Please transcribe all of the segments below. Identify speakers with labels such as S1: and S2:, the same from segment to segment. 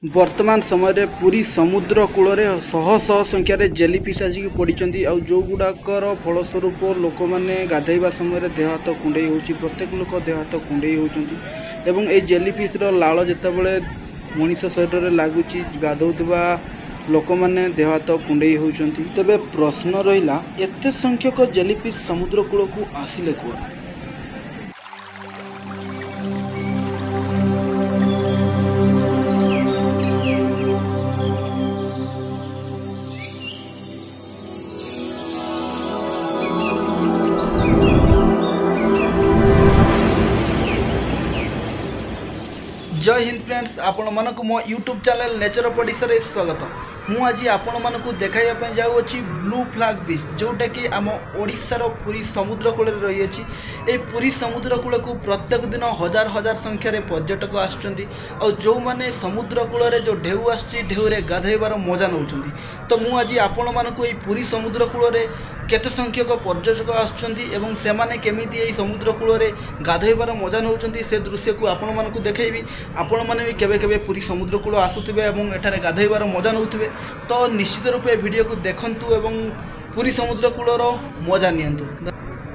S1: वर्तमान समय रे पूरी समुद्र कूल शह शह संख्यार जेलीफिश आसिक पड़ती आ जो गुड़ाकर फलस्वरूप लोक मैंने गाधेवा समय देह हाथ कुंडे हो प्रत्येक लोक देह हाथ कुंडे होती जेलीफिश लाल जितेबाला मनीष शरीर में लगुच गाधौवा लोक मैंने देह हाथ कुंडे होती। तेबे प्रश्न रहा एत संख्यक जेलीफिश समुद्र कूल को आसिले कौन। जय हिंद फ्रेंड्स, आपण मानक मो YouTube channel nature of Odisha रे स्वागत। मु आज आपण मानक देखाइया पे जाउछि ब्लू फ्लैग बीच, जोटा कि आम ओडिशार पूरी समुद्र कूल रही अछि। ए पूरी समुद्र कूल को प्रत्येक दिन हजार हजार संख्यार पर्यटक आसुचंती और जो माने समुद्र कूल रे जो ढेउ आछि ढेउ रे गाधैबार मजा नउचंती। तो मु आज आपण मानक ए पूरी समुद्र कूल रे केते संख्यक पर्यटक आसुचंती एवं से माने केमिति ए समुद्र कूल रे गाधैबार मजा नउचंती से दृश्य को आपण मानक देखाइबी। आपण माने भी केबे केबे पूरी समुद्र कूल आसुथिबे एवं एठारे गाधैबार मजा नउथिबे, तो निश्चित रूपे वीडियो को देखंतु एवं पूरी समुद्र कूलर मजा नियंतु।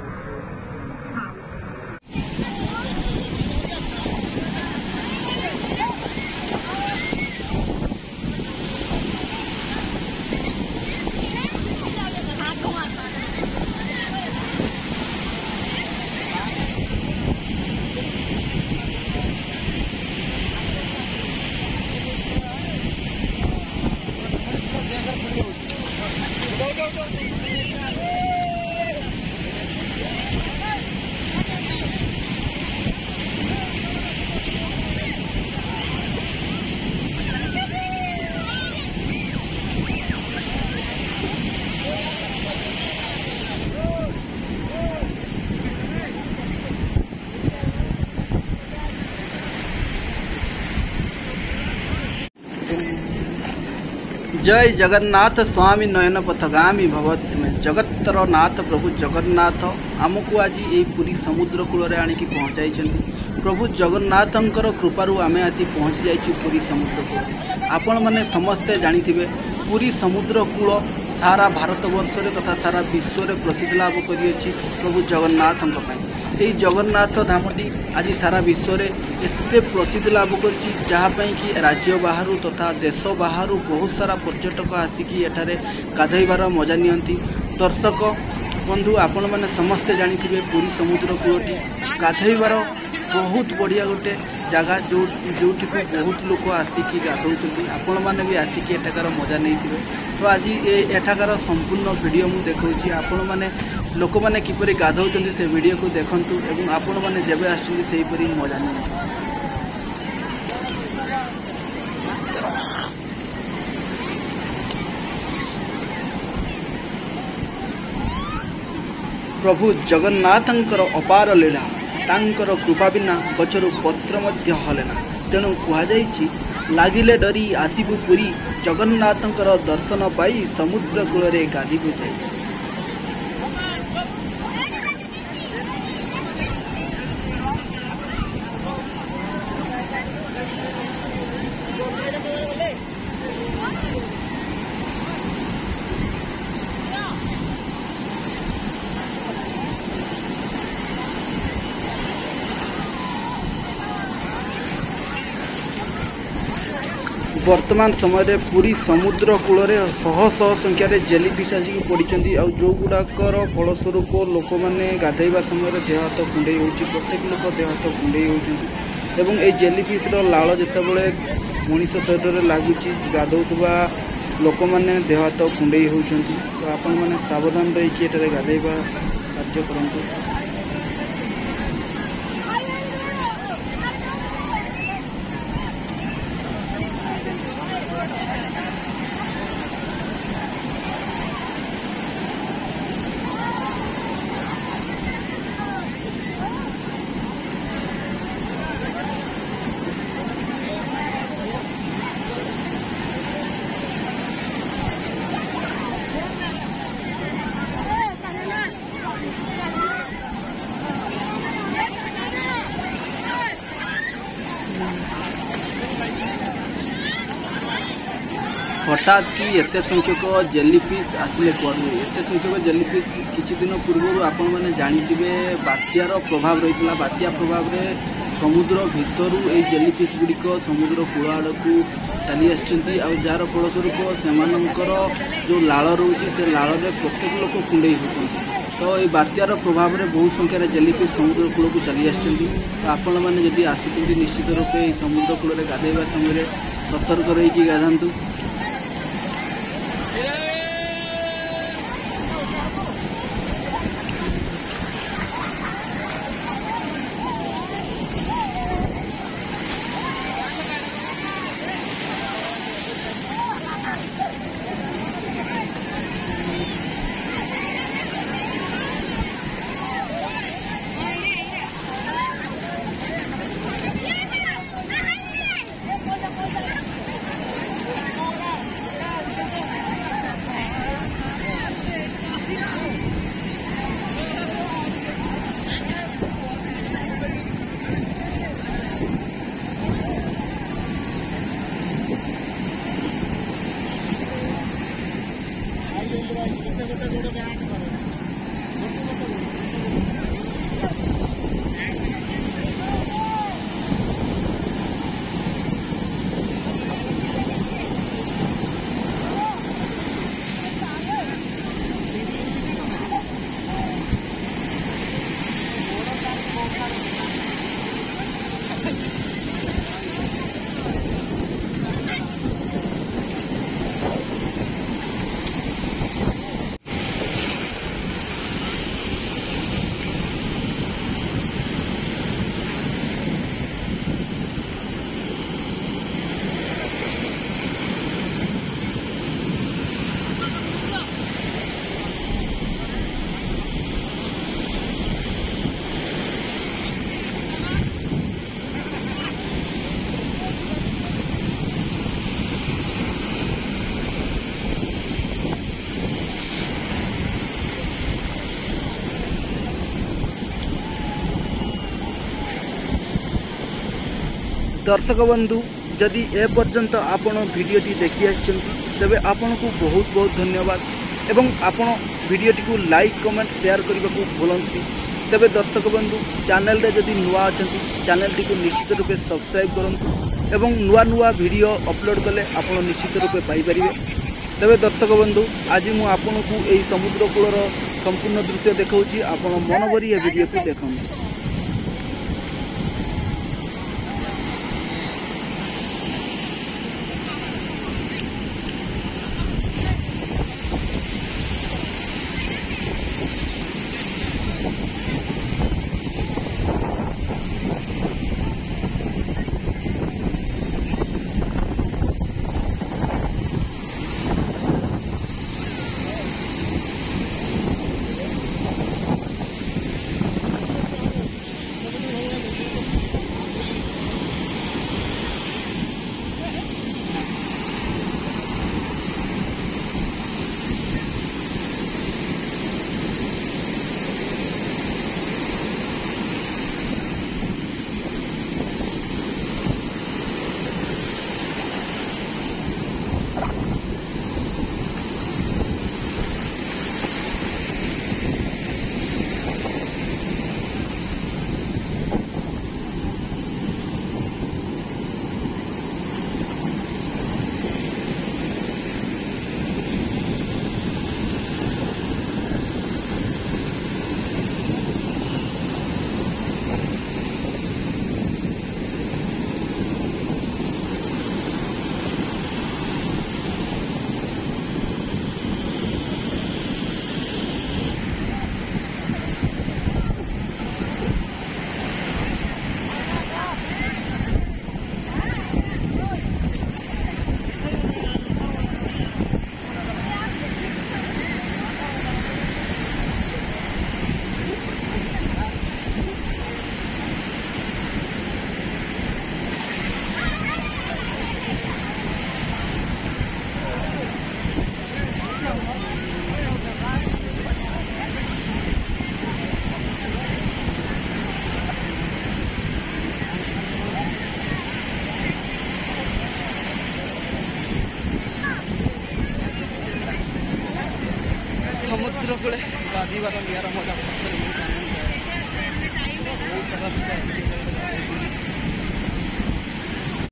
S1: जय जगन्नाथ स्वामी नयन पथगामी भवत में जगतर नाथ प्रभु जगन्नाथ आमको आज ये पूरी समुद्र कूल आणिकी पहुँचाई। प्रभु जगन्नाथंकर कृपारू आमे आसी पहुँची जाइछु पूरी समुद्र कूल। आपण माने समस्ते जानिथिबे पूरी समुद्र कूल सारा भारतवर्ष तथा सारा विश्व में प्रसिद्ध लाभ करिएछि प्रभु जगन्नाथंक पई। यही जगन्नाथ धामटी आज सारा विश्व में एते प्रसिद्ध लाभ करछि जहाँपाई कि राज्य बाहर तथा देश बाहर बहुत सारा पर्यटक आसिकी एठारे गाधैबार मजा नियंती। दर्शक बंधु आपण माने समस्ते जानिथिबे पूरी समुद्र कूलटी गाधैबार बहुत बढ़िया गोटे जगह जोठी को बहुत लोक आसिकी गाधौଛନ୍ତି। आपण माने भी आसिकी एठाकार मजा नहीं। तो आज एठाकार संपूर्ण वीडियो मु देखौछि आपण माने लोक माने किपरि गाधौଛନ୍ତି से वीडियो को देखंतु एवं आपण माने जेबे आछिली सेही परि मजा नियंतु। प्रभु जगन्नाथंकर अपार लीला तांकर कृपा बिना गचरु पत्र मध्य हलेना। तेणु कहुଯାଇଛି लागिले डरी आसिबु पुरी जगन्नाथंकर दर्शन पाई समुद्र कूल रे गाधिबु जाई। वर्तमान समय रे पूरी समुद्र कूल शह शह संख्यार जेलीफिश आसिक पड़ती आ जो गुड़ाकर फलस्वरूप लोक मैंने गाधैवा समय देह हाथ कुंडे हो प्रत्येक लोक देह हाथ कुंडे होती जेलीफिश लाल जितेबाला मनीष शरीर में लगुच गाधौवा लोक मैंने देह हाथ कुंडे होती। तो आपण मैंने सावधान रही गाधैवा कार्य करंतु। हठात कि एते संख्यक जेलीफिश आसिले कुआडू एते संख्यक जेलीफिश किछि दिन पूर्व आपण मैंने जानिथिबे बात्यार प्रभाव रही बात्या प्रभाव रे समुद्र भितरू ए जेलीफिश गुड़िक समुद्र कूल आड़क चली आसछंती आ जार फलस्वरूप सेमानंकर जो लाल रोची से लाल रे प्रत्येक लोक कुंडई होचंती। तो ये बात्यार प्रभाव में बहु संख्यार जेलीफिश समुद्र कूल को चली आसछंती। तो आपण मैंने जदि आसुचंती निश्चित रूपे समुद्र कूल गाधेबा समय सतर्क रही गाधातु। दर्शक बंधु जदि ए पर्यंत आपण भिडियोटी देखि आछंती तबे आपण को बहुत बहुत धन्यवाद एवं आपण भिडियोटी को लाइक कमेंट शेयर करने को भूलंती। तबे दर्शक बंधु चैनल रे जदि नुआ अछंती चैनल टी को निश्चित रूपे सब्सक्राइब करंतु एवं नुआ नुआ वीडियो अपलोड कले आपण निश्चित रूपे पाई परिबे। तबे दर्शक बंधु आज मु आपण को एई समुद्र कूलर संपूर्ण दृश्य देखाउची आपण मन भरी ए वीडियो को देखंतु। ସମୁଦ୍ର କୂଳେ ଗାଧୋଇବାର ନିଆରା ମଜା